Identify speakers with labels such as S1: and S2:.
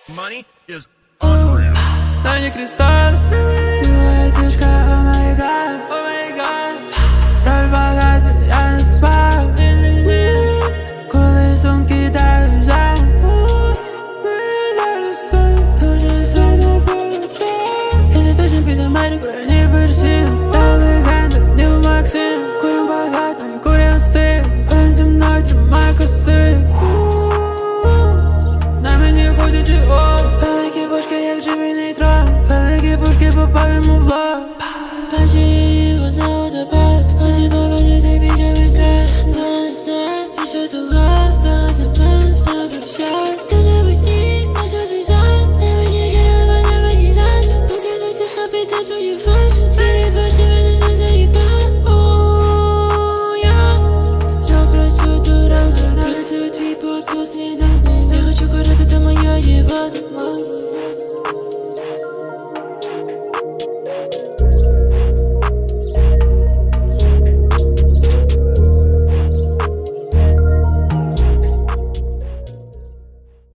S1: Money is unreal.
S2: Дані кристал, дівчинка, oh my god, oh my god. Роль багато, я не спав. Коли сон кидаю зам, ми зараз сон, дуже сильно получаю. Якщо точно під Америку, я не персів. Та легенда, ніби Максим. Курим багато, і курим стиль. Він зі мною тримає коси. На мені ходять і великі башки, як Джиммі Нейтрон. Великі пушки попав йому в лоб.
S3: Бачу її, вона у тебе. Усі побачать, як бігає край. Вона не знає, і що туга. Вона тебе, все прощається.